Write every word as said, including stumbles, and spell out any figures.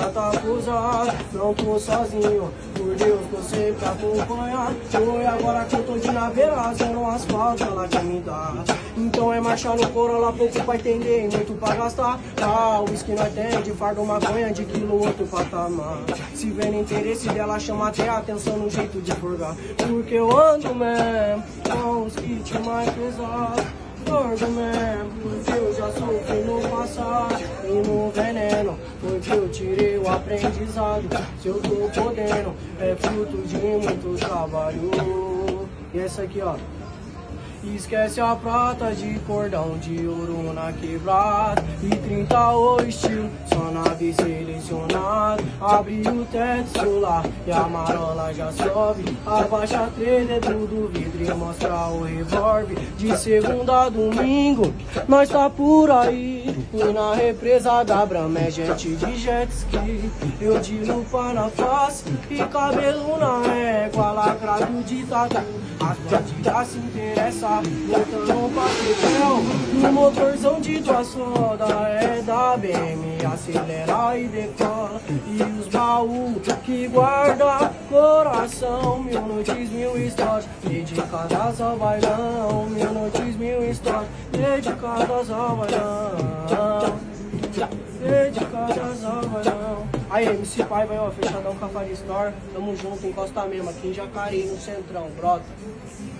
tá acusado, não tô sozinho, por Deus tô sempre acompanhado. Foi agora que eu tô de navegar, zero asfalto, ela quer me dar. Então é marchar no Corolla, pouco pra entender e muito pra gastar. Ah, o uísque nós tem, de fardo maconha, de quilo outro patamar. Se vê no interesse dela, chama até a atenção no jeito de forgar. Porque eu ando mesmo com os kits mais pesados. Gordo mesmo, porque eu já sofri no passado. E no veneno, porque eu tirei o aprendizado. Se eu tô podendo, é fruto de muito trabalho. E essa aqui, ó. Esquece a prata de cordão de ouro na quebrada. E trinta o estilo, só nave selecionado. Abre o teto solar e a marola já sobe. Abaixa três dedos do vidro e mostra o revólver. De segunda a domingo, nós tá por aí. E na represa da Brama é gente de jet ski. Eu de lupa na face e cabelo na égua. Lacrado de tatu, as bandidas se interessam. Voltando pra Petel, no motorzão de tua soda. É da B M, acelera e decola. E os baús que guarda coração. Mil noites, mil histórias dedicadas ao bailão. Mil noites, mil histórias dedicadas ao bailão. Dedicadas ao bailão. Aí, M C Paiva, ó, fechadão com a Faria Store. Tamo junto, encosta mesmo aqui em Jacareí, no Centrão, brota.